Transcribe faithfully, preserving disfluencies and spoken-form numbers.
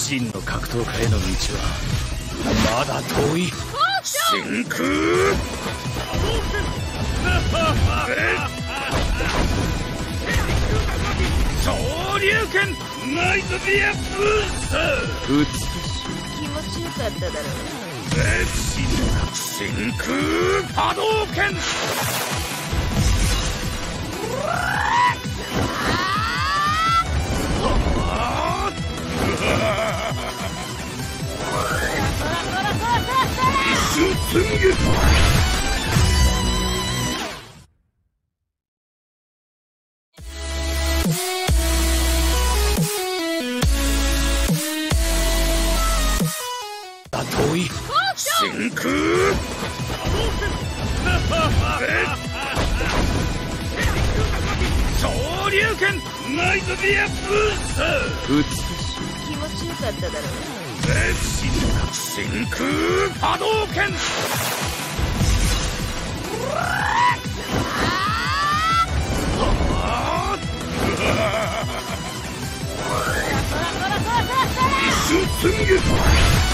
真の格闘家への道はまだ遠い。真空昇竜拳ナイトビアブースター。美しい。 気持ちよかっただろうね。 真空波動拳。一瞬宣言。遠い。真空昇竜拳ナイトビアブースター。美しい。 気持ちよかっただろうね。 真空波動拳。一瞬宣言。